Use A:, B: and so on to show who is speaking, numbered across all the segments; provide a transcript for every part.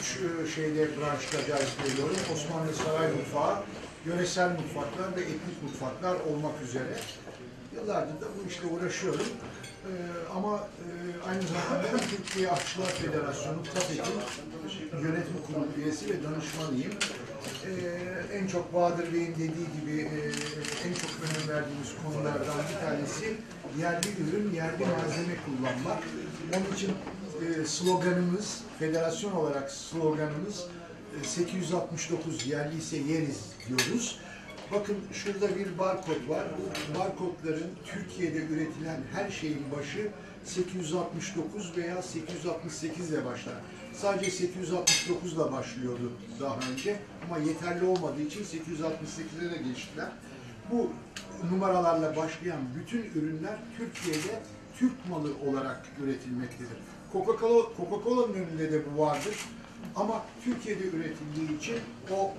A: şeyde branşta ders veriyorum. Osmanlı Saray Mutfağı, yöresel mutfaklar ve etnik mutfaklar olmak üzere. Yıllardır da bu işle uğraşıyorum. Aynı zamanda Türkiye Aşçılar Federasyonu TAFET'in yönetim kurulu üyesi ve danışmanıyım. En çok Bahadır Bey'in dediği gibi en çok önem verdiğimiz konulardan bir tanesi yerli ürün, yerli malzeme kullanmak. Onun için sloganımız, federasyon olarak sloganımız 869 yerli ise yeriz diyoruz. Bakın şurada bir barkod var. Bu barkodların Türkiye'de üretilen her şeyin başı 869 veya 868 ile başlar. Sadece 869 ile başlıyordu daha önce ama yeterli olmadığı için 868'e de geçtiler. Bu numaralarla başlayan bütün ürünler Türkiye'de Türk malı olarak üretilmektedir. Coca-Cola'nın önünde de bu vardır ama Türkiye'de üretildiği için o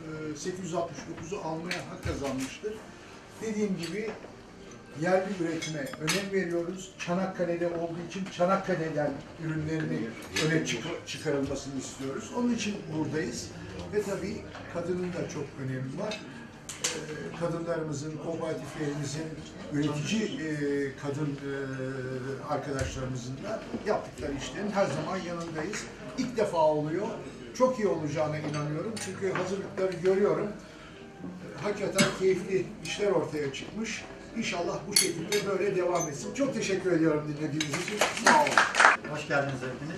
A: 869'u almaya hak kazanmıştır. Dediğim gibi yerli üretime önem veriyoruz. Çanakkale'de olduğu için Çanakkale'den ürünlerini öne çıkarılmasını istiyoruz. Onun için buradayız. Ve tabii kadının da çok önemi var. Kadınlarımızın, kooperatiflerimizin, üretici kadın arkadaşlarımızın da yaptıkları işlerin her zaman yanındayız. İlk defa oluyor. Çok iyi olacağına inanıyorum. Çünkü hazırlıkları görüyorum. Hakikaten keyifli işler ortaya çıkmış. İnşallah bu şekilde böyle devam etsin. Çok teşekkür ediyorum dinlediğiniz için. Sağ olun.
B: Hoş geldiniz hepiniz.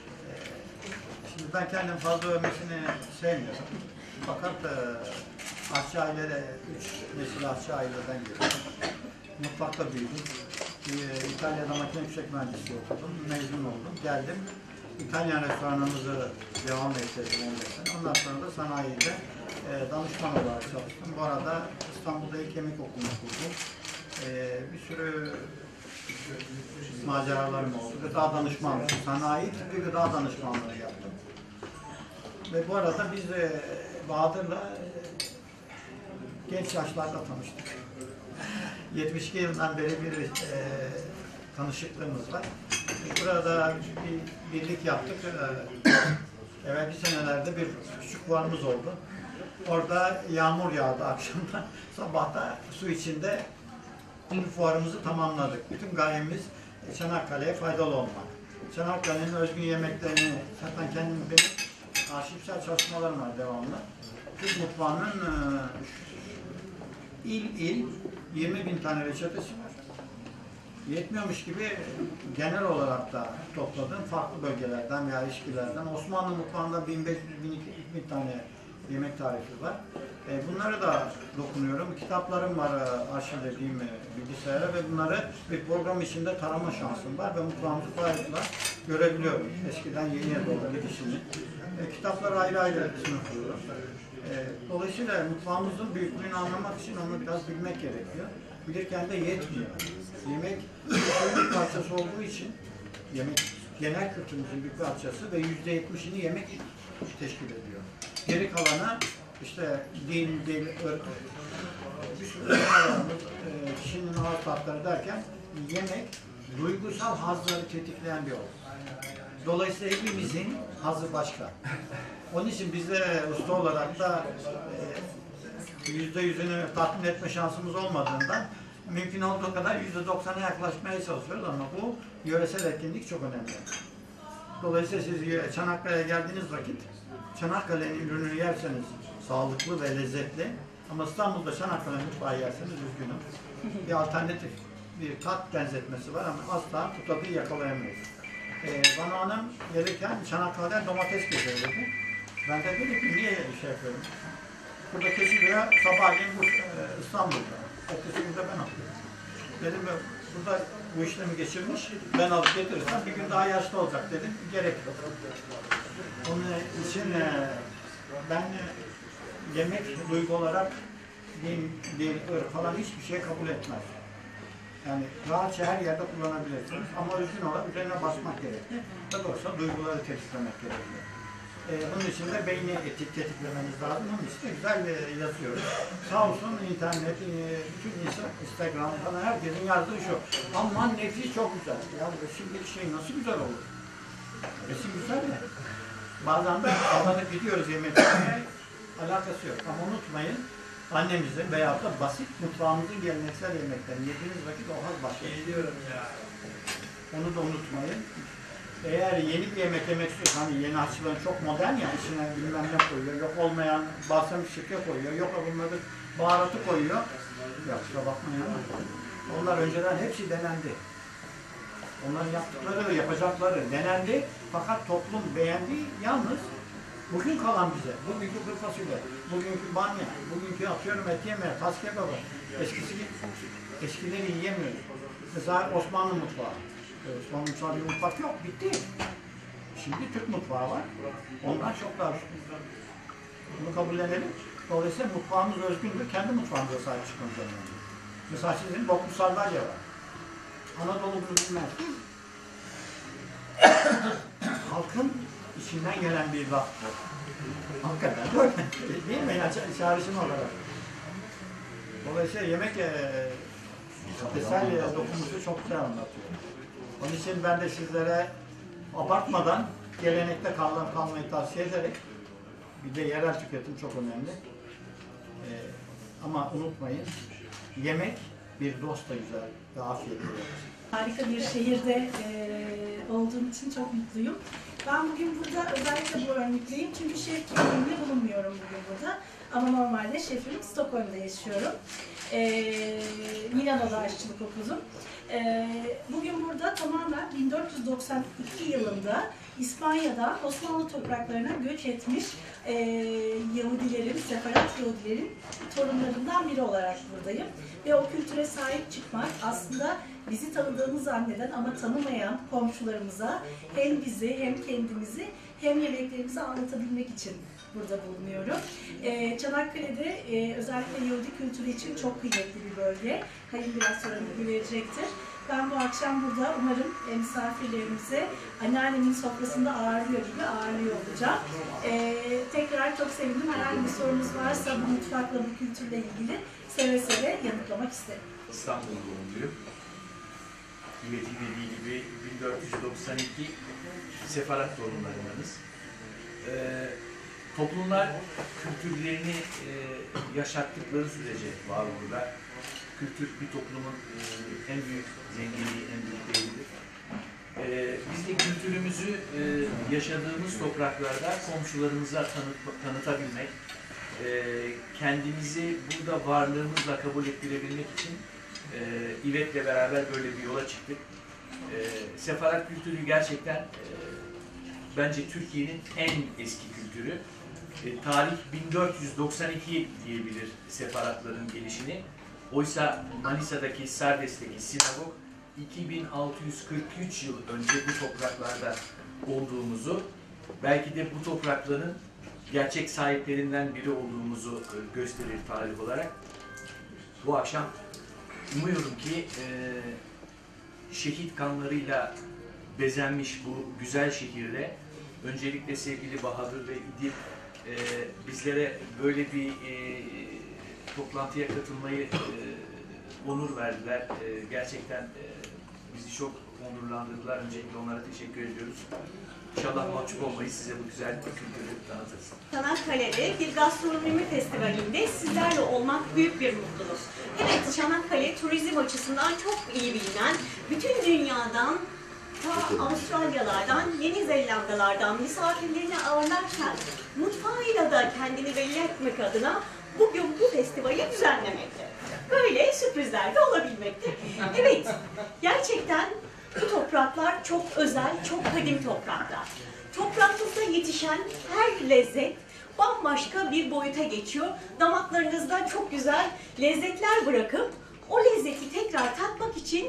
B: Şimdi ben kendim fazla övmesini sevmiyorum. Fakat aşçı ailede, 3 nesil aşçı aileden geliyorum. Mutfakta büyüdüm. İtalya'da makine yüksek mühendisliği okudum. Mezun oldum. Geldim. İtalyan restoranımızı devam ettirdim. Ondan sonra da sanayide danışman olarak çalıştım. Bu arada İstanbul'da ilk yemek okulunu kurdum. Bir sürü maceralarım oldu. Gıda danışmanlığı, sanayi tipi gıda danışmanlığı yaptım. Ve bu arada biz Bahadır'la genç yaşlarda tanıştık. 72 yılından beri bir tanışıklığımız var. Burada bir birlik yaptık. Evvelki senelerde bir küçük fuarımız oldu. Orada yağmur yağdı akşamdan. Sabahta su içinde fuarımızı tamamladık. Bütün gayemiz Çanakkale'ye faydalı olmak. Çanakkale'nin özgün yemeklerini, zaten kendim benim arşivsel çalışmalarım var devamlı. Türk mutfağının il 20.000 tane reçetesi var. Yetmiyormuş gibi genel olarak da topladığım farklı bölgelerden veya ilişkilerden Osmanlı mutfağında 1500-1200 tane yemek tarifi var. Bunları da dokunuyorum. Kitaplarım var arşivlediğim bilgisayara ve bunları bir program içinde tarama şansım var ve mutfağımızı kolaylıkla görebiliyorum. Eskiden yeniye doğru gidişini. Kitapları ayrı ayrı sınıflıyorum. Dolayısıyla mutfağımızın büyüklüğünü anlamak için onu biraz bilmek gerekiyor. Bilirken de yetmiyor. Yemek bir parçası olduğu için yemek genel kültürümüzün bir parçası ve %70'ini yemek teşkil ediyor. Geri kalanı işte din, dil, ırk, bir sürü kişinin ağız tatları derken yemek duygusal hazları tetikleyen bir olay. Dolayısıyla hepimizin hazı başka. Onun için biz de usta olarak da %100'ünü tatmin etme şansımız olmadığından mümkün olduğu kadar %90'a yaklaşmaya çalışıyoruz ama bu yöresel etkinlik çok önemli. Dolayısıyla siz Çanakkale'ye geldiğiniz vakit Çanakkale'nin ürününü yerseniz sağlıklı ve lezzetli ama İstanbul'da Çanakkale mutfağı yerseniz üzgünüm. Bir alternatif, bir tat benzetmesi var ama asla bu tadı yakalayamayız. Bana hanım gelirken Çanakkale'den domates getirdi. Ben de dedim ki niye şey yapıyorum? Burada kesiliyor, sabahleyin bu İstanbul'da. Ertesi günde ben alıyorum. Dedim burada bu işlemi geçirmiş, ben alıp getirirsem bir gün daha yaşlı olacak dedim, gerek yok. Onun için ben yemek duygu olarak din, dil, ırk falan hiçbir şey kabul etmez. Yani rahatça her yerde kullanabilirsiniz ama özgün olarak üzerine basmak gerekli. Tabi olsa duyguları tetiklemek gerekiyor. Bunun için de beyni tetiklemeniz lazım. Onun için de güzel yazıyoruz. Sağ olsun internet, bütün Instagram falan herkesin yazdığı şu. Aman nefis çok güzel. Ya resimdeki şey nasıl güzel olur? Resim güzel mi? Bazen de aldanıp gidiyoruz yemek yemeye. Alakası yok. Ama unutmayın, annemizin veyahut da basit mutfağımızın geleneksel yemeklerini yediğiniz vakit o haz başka.
C: Geliyorum ya.
B: Onu da unutmayın. Eğer yeni bir yemek yemek istiyorsan, hani yeni aşçıların çok modern ya, içine bilmem ne koyuyor, yok olmayan balsam şirke koyuyor, yok bunları baharatı koyuyor. Ya kusura bakmayın ama onlar önceden hepsi denendi. Onların yaptıkları, yapacakları denendi. Fakat toplum beğendi. Yalnız bugün kalan bize, bugünkü kuru fasulye, bugünkü bamya, bugünkü atıyorum et yemeği, tas kebabı, eskileri yiyemiyoruz. Mesela Osmanlı mutfağı. Osmanlı mutfağı bir mutfak yok, bitti. Şimdi Türk mutfağı var. Ondan çok daha bunu kabullenelim. Dolayısıyla mutfağımız özgündür. Kendi mutfağımıza sahip çıkmamız önemli. Mesela sizin boklu sardalya var. Anadolu bunu bilmez. Halkın içinden gelen bir laf bu. Hakikaten böyle. Değil mi? Yani çağrışım olarak. Dolayısıyla yemek kitlesel dokunuşu çok güzel anlatıyor. Onun için ben de sizlere abartmadan gelenekte kalmayı tavsiye ederek, bir de yerel tüketim çok önemli. Ama unutmayın, yemek bir dost da güzel ve afiyetli olur.
D: Harika bir şehirde olduğum için çok mutluyum. Ben bugün burada özellikle bu örnekleyim çünkü şef kimliğimle bulunmuyorum bugün burada. Ama normalde şefim, Stockholm'da yaşıyorum. Milano'da aşçılık okudum. Bugün burada tamamen 1492 yılında İspanya'dan Osmanlı topraklarına göç etmiş Yahudilerin, Sefarat Yahudilerin torunlarından biri olarak buradayım. Ve o kültüre sahip çıkmak aslında bizi tanıdığını zanneden ama tanımayan komşularımıza hem bizi hem kendimizi hem yemeklerimizi anlatabilmek için burada bulunuyorum. Çanakkale'de özellikle Yahudi kültürü için çok kıymetli bir bölge. Kayın biraz sonra bilgi verecektir. Ben bu akşam burada umarım misafirlerimize anneannemin sofrasında ağırlıyor gibi ağırlıyor olacağım. Tekrar çok sevindim. Herhangi bir sorunuz varsa bu mutfakla, bu kültürle ilgili seve seve yanıtlamak isterim.
C: İstanbul doğumluyum. Kıymetli dediği gibi 1492 Sefarat torunlarındanız. Toplumlar kültürlerini yaşattıkları sürece var burada. Kültür bir toplumun en büyük zenginliği, en büyük değeridir. Biz de kültürümüzü yaşadığımız topraklarda komşularımıza tanıtabilmek, kendimizi burada varlığımızla kabul ettirebilmek için İvet'le beraber böyle bir yola çıktık. Sefarat kültürü gerçekten bence Türkiye'nin en eski kültürü. Tarih 1492 diyebilir sefaratların gelişini. Oysa Manisa'daki Sardes'teki sinagog 2643 yıl önce bu topraklarda olduğumuzu, belki de bu toprakların gerçek sahiplerinden biri olduğumuzu gösterir tarih olarak. Bu akşam umuyorum ki şehit kanlarıyla bezenmiş bu güzel şehirde öncelikle sevgili Bahadır ve İdil bizlere böyle bir toplantıya katılmayı onur verdiler. Gerçekten bizi çok onurlandırdılar. Öncelikle onlara teşekkür ediyoruz. İnşallah mahcup olmayız, size bu güzel kültürü tanıtırız.
E: Çanakkale'de bir gastronomi festivalinde sizlerle olmak büyük bir mutluluk. Evet, Çanakkale turizm açısından çok iyi bilinen, bütün dünyadan, ta Avustralyalardan, Yeni Zelandalardan misafirlerini ağırlarken mutfağıyla da kendini belli etmek adına bugün bu festivali düzenlemekte. Böyle sürprizler de olabilmekte. Evet, gerçekten bu topraklar çok özel, çok kadim topraklar. Toprakımızda yetişen her lezzet bambaşka bir boyuta geçiyor. Damaklarınızda çok güzel lezzetler bırakıp o lezzeti tekrar tatmak için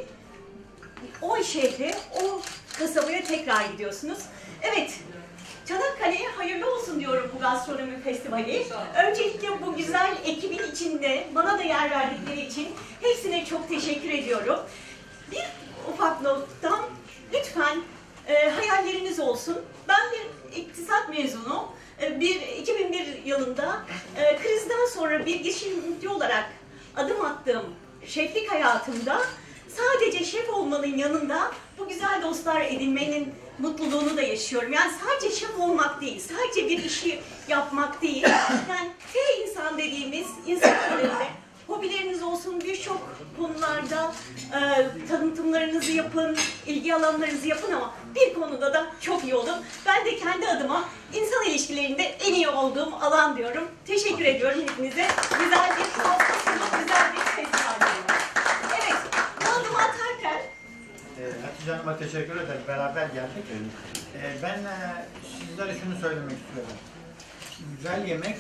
E: o şehre, o kasabaya tekrar gidiyorsunuz. Evet, Çanakkale'ye hayırlı olsun diyorum bu gastronomi festivali. Öncelikle bu güzel ekibin içinde bana da yer verdikleri için hepsine çok teşekkür ediyorum. Bir ufak nottan lütfen hayalleriniz olsun. Ben bir iktisat mezunu. 2001 yılında krizden sonra bir girişimci olarak adım attığım şeflik hayatımda sadece şef olmanın yanında bu güzel dostlar edinmenin mutluluğunu da yaşıyorum. Yani sadece şef olmak değil, sadece bir işi yapmak değil. Yani insan dediğimiz insanlarında hobileriniz olsun, birçok konularda tanıtımlarınızı yapın, ilgi alanlarınızı yapın ama bir konuda da çok iyi olun. Ben de kendi adıma insan ilişkilerinde en iyi olduğum alan diyorum. Teşekkür ediyorum hepinize. Güzel bir hafta sonu, güzel bir festival diyorum. Evet, bu adımı atarken
B: Hatice Hanım'a teşekkür ederim. Beraber geldik. Ben sizlere şunu söylemek istiyorum. Güzel yemek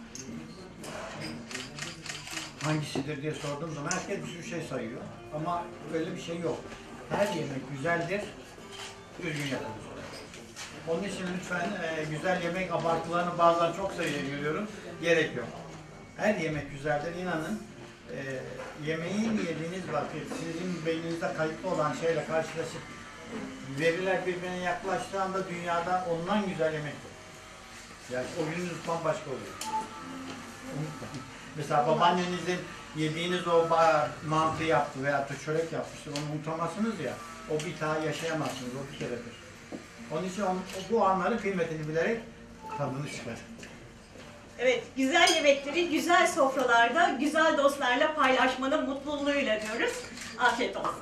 B: hangisidir diye sorduğum zaman herkes bir sürü şey sayıyor. Ama öyle bir şey yok. Her yemek güzeldir, düzgün yapılır. Onun için lütfen güzel yemek abartılarını bazen çok sayıya görüyorum. Gerek yok. Her yemek güzeldir. İnanın yemeği yediğiniz vakit sizin beyninizde kayıtlı olan şeyle karşılaşıp veriler birbirine yaklaştığında dünyada ondan güzel yemek yok. Yani o gününüz bambaşka oluyor. Unutmayın. Mesela babaannenizin yediğiniz o mantı yaptı veya da çörek yapmıştır, onu unutamazsınız ya, o bir daha yaşayamazsınız, o bir keredir. Onun için bu anların kıymetini bilerek tadını çıkarın.
E: evet, güzel yemekleri güzel sofralarda, güzel dostlarla paylaşmanın mutluluğuyla diyoruz. Afiyet olsun.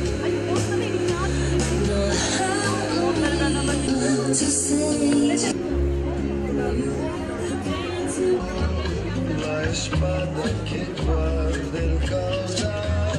F: La espada que guarda el caudal.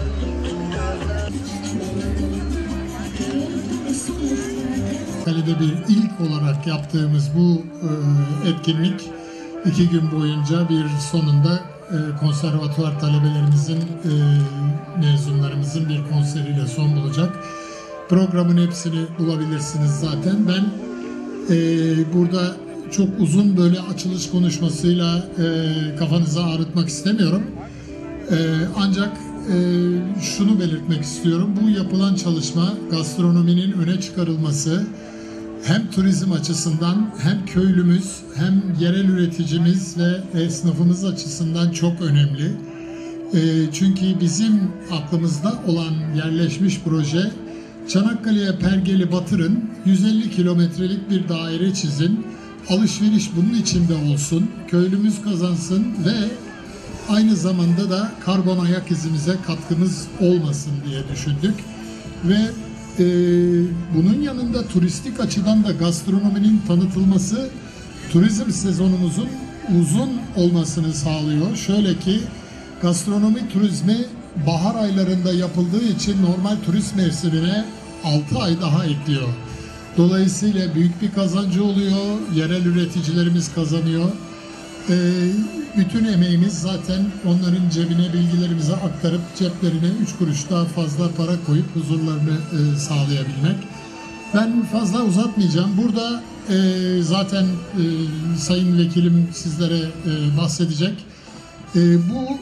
G: Kalede bir ilk olarak yaptığımız bu etkinlik 2 gün boyunca bir sonunda konservatuvar talebelerimizin, mezunlarımızın bir konseriyle son bulacak. Programın hepsini bulabilirsiniz zaten. Ben burada çok uzun böyle açılış konuşmasıyla kafanızı ağrıtmak istemiyorum. Ancak şunu belirtmek istiyorum. Bu yapılan çalışma gastronominin öne çıkarılması hem turizm açısından hem köylümüz hem yerel üreticimiz ve esnafımız açısından çok önemli. Çünkü bizim aklımızda olan yerleşmiş proje Çanakkale'ye pergeli batırın, 150 kilometrelik bir daire çizin, alışveriş bunun içinde olsun, köylümüz kazansın ve aynı zamanda da karbon ayak izimize katkımız olmasın diye düşündük. Ve bunun yanında turistik açıdan da gastronominin tanıtılması turizm sezonumuzun uzun olmasını sağlıyor. Şöyle ki gastronomi turizmi bahar aylarında yapıldığı için normal turist mevsimine 6 ay daha ekliyor. Dolayısıyla büyük bir kazancı oluyor, yerel üreticilerimiz kazanıyor. Bütün emeğimiz zaten onların cebine bilgilerimizi aktarıp ceplerine 3 kuruş daha fazla para koyup huzurlarını sağlayabilmek. Ben fazla uzatmayacağım. Burada zaten Sayın Vekilim sizlere bahsedecek. Bu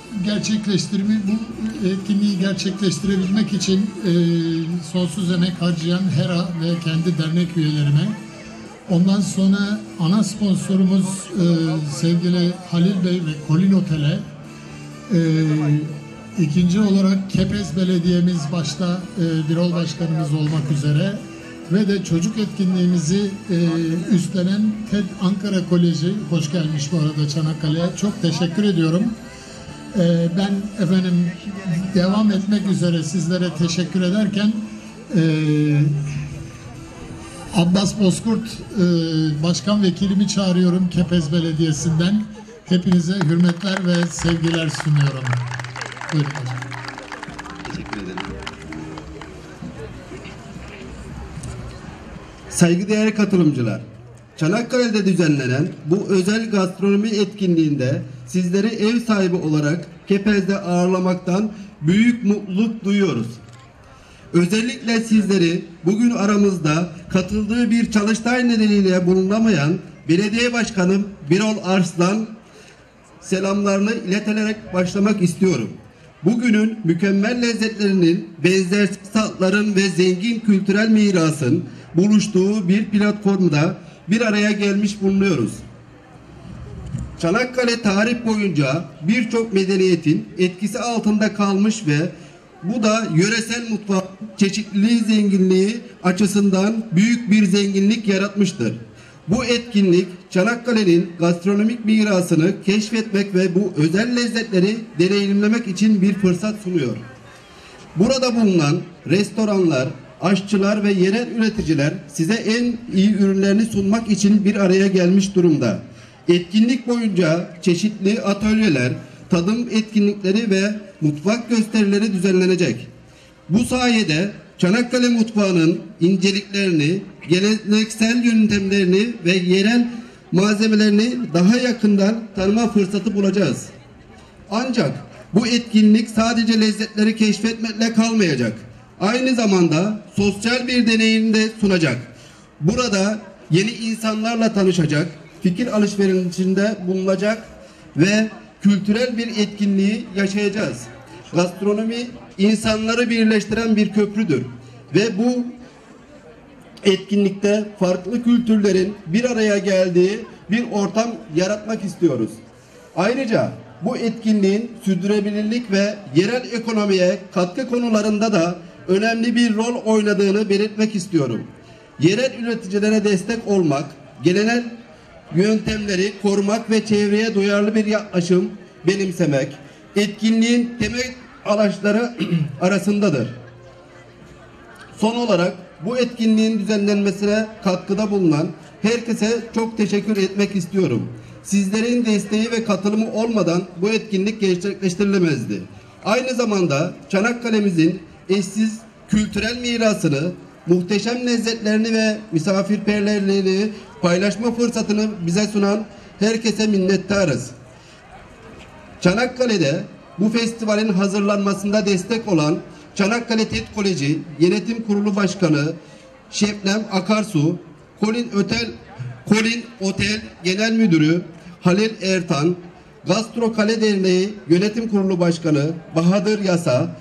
G: etkinliği gerçekleştirebilmek için sonsuz emek harcayan HERA ve kendi dernek üyelerime, ondan sonra ana sponsorumuz sevgili Halil Bey ve Kolin Otel'e, ikinci olarak Kepez Belediye'miz başta Birol Başkanımız olmak üzere ve de çocuk etkinliğimizi üstlenen TED Ankara Koleji, hoş gelmiş bu arada Çanakkale'ye, çok teşekkür ediyorum. Ben efendim devam etmek üzere sizlere teşekkür ederken Abbas Bozkurt Başkan Vekilimi çağırıyorum Kepez Belediyesi'nden. Hepinize hürmetler ve sevgiler sunuyorum. Buyurun hocam.
H: Teşekkür ederim. Saygıdeğer katılımcılar, Çanakkale'de düzenlenen bu özel gastronomi etkinliğinde sizleri ev sahibi olarak Kepez'de ağırlamaktan büyük mutluluk duyuyoruz. Özellikle sizleri bugün aramızda katıldığı bir çalıştay nedeniyle bulunamayan Belediye Başkanım Birol Arslan selamlarını ileterek başlamak istiyorum. Bugünün mükemmel lezzetlerinin, benzersiz tatların ve zengin kültürel mirasın buluştuğu bir platformda bir araya gelmiş bulunuyoruz. Çanakkale tarih boyunca birçok medeniyetin etkisi altında kalmış ve Bu da yöresel mutfak çeşitliliği zenginliği açısından büyük bir zenginlik yaratmıştır. Bu etkinlik Çanakkale'nin gastronomik mirasını keşfetmek ve bu özel lezzetleri deneyimlemek için bir fırsat sunuyor. Burada bulunan restoranlar, aşçılar ve yerel üreticiler size en iyi ürünlerini sunmak için bir araya gelmiş durumda. Etkinlik boyunca çeşitli atölyeler, tadım etkinlikleri ve mutfak gösterileri düzenlenecek. Bu sayede Çanakkale mutfağının inceliklerini, geleneksel yöntemlerini ve yerel malzemelerini daha yakından tanıma fırsatı bulacağız. Ancak bu etkinlik sadece lezzetleri keşfetmekle kalmayacak. Aynı zamanda sosyal bir deneyim de sunacak. Burada yeni insanlarla tanışacak, fikir alışverişinde bulunacak ve kültürel bir etkinliği yaşayacağız. Gastronomi insanları birleştiren bir köprüdür ve bu etkinlikte farklı kültürlerin bir araya geldiği bir ortam yaratmak istiyoruz. Ayrıca bu etkinliğin sürdürülebilirlik ve yerel ekonomiye katkı konularında da önemli bir rol oynadığını belirtmek istiyorum. Yerel üreticilere destek olmak, geleneksel yöntemleri korumak ve çevreye duyarlı bir yaklaşım benimsemek etkinliğin temel araçları arasındadır. Son olarak bu etkinliğin düzenlenmesine katkıda bulunan herkese çok teşekkür etmek istiyorum. Sizlerin desteği ve katılımı olmadan bu etkinlik gerçekleştirilemezdi. Aynı zamanda Çanakkale'mizin eşsiz kültürel mirasını, muhteşem lezzetlerini ve misafirperverliğini paylaşma fırsatını bize sunan herkese minnettarız. Çanakkale'de bu festivalin hazırlanmasında destek olan Çanakkale TED Koleji Yönetim Kurulu Başkanı Şebnem Akarsu, Kolin Otel Genel Müdürü Halil Ertan, Gastro Kale Derneği Yönetim Kurulu Başkanı Bahadır Yasa,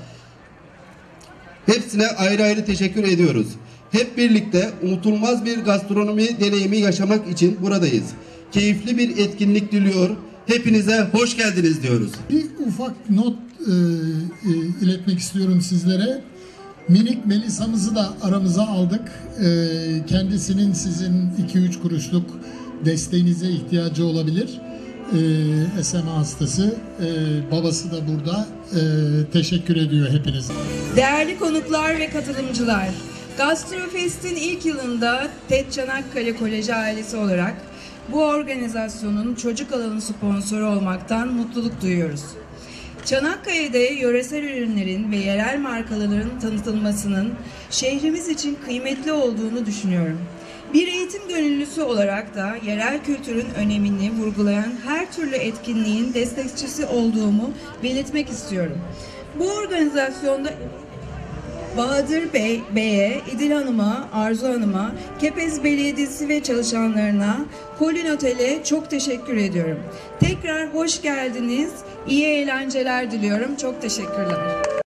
H: hepsine ayrı ayrı teşekkür ediyoruz. Hep birlikte unutulmaz bir gastronomi deneyimi yaşamak için buradayız. Keyifli bir etkinlik diliyor. Hepinize hoş geldiniz diyoruz.
G: Bir ufak not iletmek istiyorum sizlere. Minik Melisa'mızı da aramıza aldık. Kendisinin sizin 2-3 kuruşluk desteğinize ihtiyacı olabilir. SMA hastası. Babası da burada. Teşekkür ediyor hepinize.
I: Değerli konuklar ve katılımcılar, Gastrofest'in ilk yılında TED Çanakkale Koleji ailesi olarak bu organizasyonun çocuk alanı sponsoru olmaktan mutluluk duyuyoruz. Çanakkale'de yöresel ürünlerin ve yerel markaların tanıtılmasının şehrimiz için kıymetli olduğunu düşünüyorum. Bir eğitim gönüllüsü olarak da yerel kültürün önemini vurgulayan her türlü etkinliğin destekçisi olduğumu belirtmek istiyorum. Bu organizasyonda Bahadır Bey'e, İdil Hanım'a, Arzu Hanım'a, Kepez Belediyesi ve çalışanlarına, Kolin Otel'e çok teşekkür ediyorum. Tekrar hoş geldiniz, iyi eğlenceler diliyorum. Çok teşekkürler.